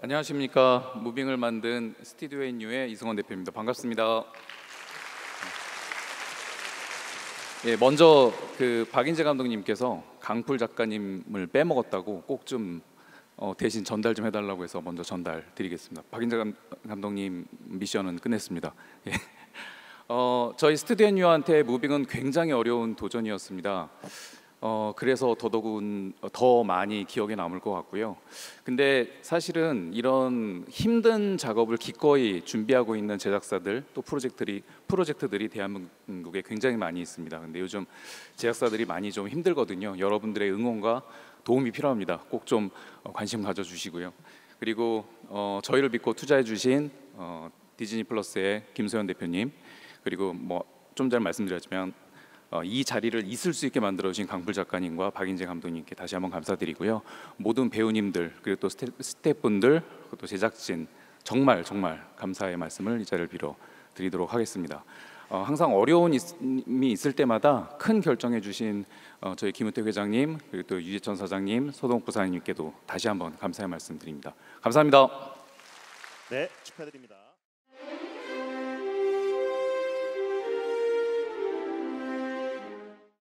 안녕하십니까. 무빙을 만든 스튜디오 NU의 이승원 대표입니다. 반갑습니다. 예, 먼저 박인재 감독님께서 강풀 작가님을 빼먹었다고 꼭 좀 대신 전달 좀 해달라고 해서 먼저 전달 드리겠습니다. 박인재 감독님 미션은 끝냈습니다. 예. 저희 스튜디오 NU한테 무빙은 굉장히 어려운 도전이었습니다. 그래서 더더군 더 많이 기억에 남을 것 같고요. 근데 사실은 이런 힘든 작업을 기꺼이 준비하고 있는 제작사들 또 프로젝트들이 대한민국에 굉장히 많이 있습니다. 근데 요즘 제작사들이 많이 좀 힘들거든요. 여러분들의 응원과 도움이 필요합니다. 꼭 좀 관심 가져주시고요. 그리고 저희를 믿고 투자해주신 디즈니 플러스의 김소연 대표님, 그리고 좀 전에 말씀드렸지만 이 자리를 있을 수 있게 만들어주신 강풀 작가님과 박인재 감독님께 다시 한번 감사드리고요. 모든 배우님들, 그리고 또 스태프분들, 또 제작진 정말 감사의 말씀을 이 자리를 빌어 드리도록 하겠습니다. 항상 어려움이 있을 때마다 큰 결정해 주신 저희 김은택 회장님, 그리고 또 유재천 사장님, 소동욱 부사장님께도 다시 한번 감사의 말씀 드립니다. 감사합니다. 네, 축하드립니다.